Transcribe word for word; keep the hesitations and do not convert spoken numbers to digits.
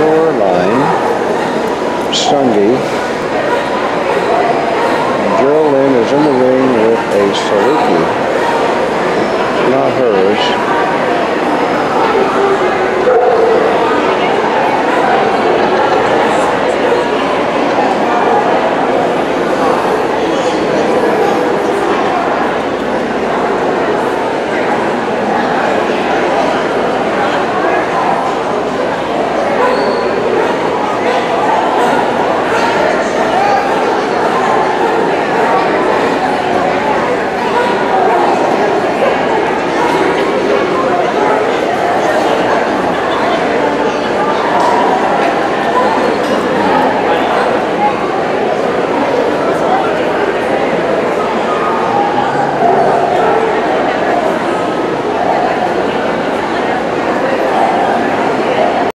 shoreline. Sungi. Jerrilyn is in the ring with a Saluki. It's not hers.